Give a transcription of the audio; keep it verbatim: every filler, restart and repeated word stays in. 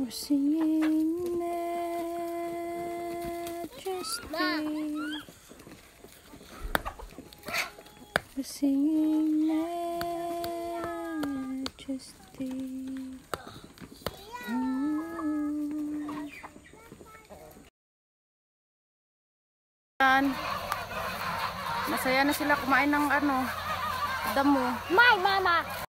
We're singing majesty. We're singing majesty. Yan. Masaya na sila kumain ng ano, damo. My mama.